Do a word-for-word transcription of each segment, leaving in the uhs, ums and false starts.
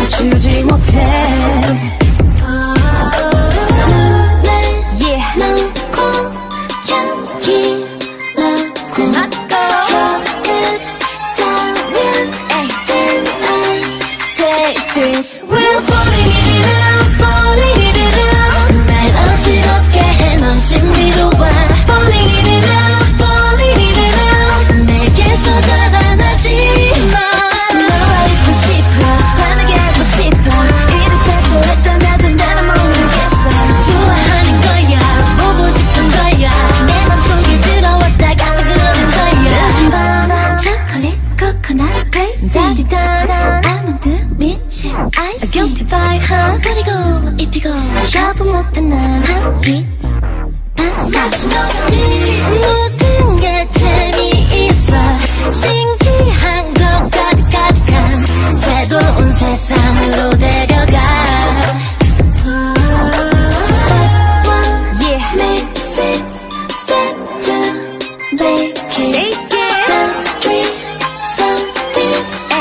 멈추지 못해. We're falling in love, falling in love. 날 어지럽게 해 넌 신비로워. Falling in love, falling in love. 내게서 달아나지 마. 너와 있고 싶어, 환하게 하고 싶어. 이렇게 저랬다 나도 나만 모르겠어. 좋아하는 거야, 보고 싶은 거야. 내 맘속에 들어왔다가 또 그러는 거야. 늦은 밤 초콜릿 코코넛 페이스 따디다나 아몬드 미치 아이스 guilty by her 뿌리고 입히고 샤브 못한 난 한입 반사치 너지 모든 게 재미있어. 신기한 것 가득가득한 새로운 세상으로 데려가. Step one, yeah, mix it. Step two, bake it. Step three, something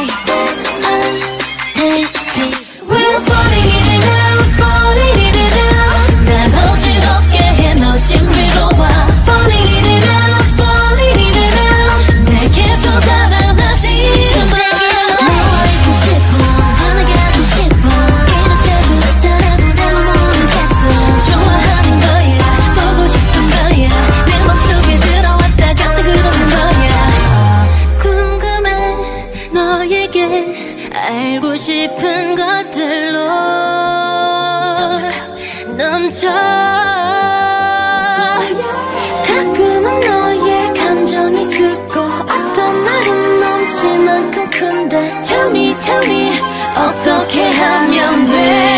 We're falling in love, falling in love. 날 어지럽게 해 너 신비로워. Falling in love, falling in love. 내게서 달아나지 마. 너와 있고 싶어, 환하게 하고 싶어. 이렇게 저랬다 나도 나만 모르겠어. 좋아하는 거야, 보고 싶은 거야. 내 맘속에 들어왔다가 또 그러는 거야. 궁금해 너에게 알고 싶은 것들로 넘쳐. 가끔은 너의 감정이 슬고 어떤 날은 넘칠 만큼 큰데 Tell me, tell me 어떻게 하면 돼.